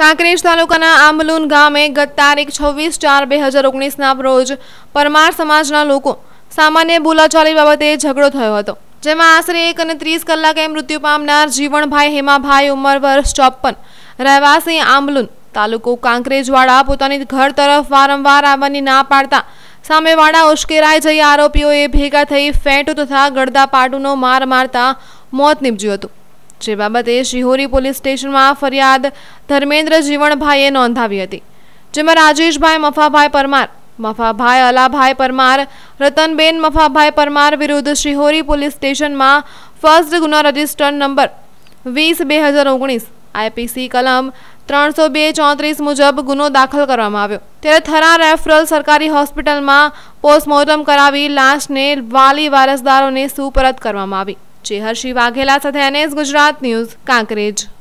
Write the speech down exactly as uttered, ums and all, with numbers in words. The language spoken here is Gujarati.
કાંકરેજ તાલુકાના આંબલુન ગામે ગત તારીખ છવ્વીસ ચાર બે હજાર ઓગણીસના રોજ પરમાર સમાજના લોકો સામાન્ય બોલાચાલી બાબતે ઝઘડો થયો હતો, જેમાં આશરે એક અને ત્રીસ કલાકે મૃત્યુ પામનાર જીવણભાઈ હેમાભાઈ ઉંમર વર્ષ ચોપન રહેવાસી આંબલુન તાલુકો કાંકરેજવાળા પોતાની ઘર તરફ વારંવાર આવવાની ના પાડતા સામેવાળા ઉશ્કેરાઈ જઈ આરોપીઓએ ભેગા થઈ ફેંટો તથા ગળદા પાટુનો માર મારતા મોત નીપજ્યું હતું, જે બાબતે શિહોરી પોલીસ સ્ટેશનમાં ફરિયાદ ધર્મેન્દ્ર જીવણભાઈએ નોંધાવી હતી, જેમાં રાજેશભાઈ મફાભાઈ પરમાર, મફાભાઈ અલાભાઈ પરમાર, રતનબેન મફાભાઈ પરમાર વિરુદ્ધ શિહોરી પોલીસ સ્ટેશનમાં ફર્સ્ટ ગુના રજિસ્ટર નંબર વીસ બે હજાર ઓગણીસ આઈ પી સી કલમ ત્રણસો બે ચોત્રીસ મુજબ ગુનો દાખલ કરવામાં આવ્યો। ત્યારે થરા રેફરલ સરકારી હોસ્પિટલમાં પોસ્ટમોર્ટમ કરાવી લાશને વાલી વારસદારોને સુપરત કરવામાં આવી। જે હર્ષી વાઘેલા સાથે N S Gujarat news Kankrej.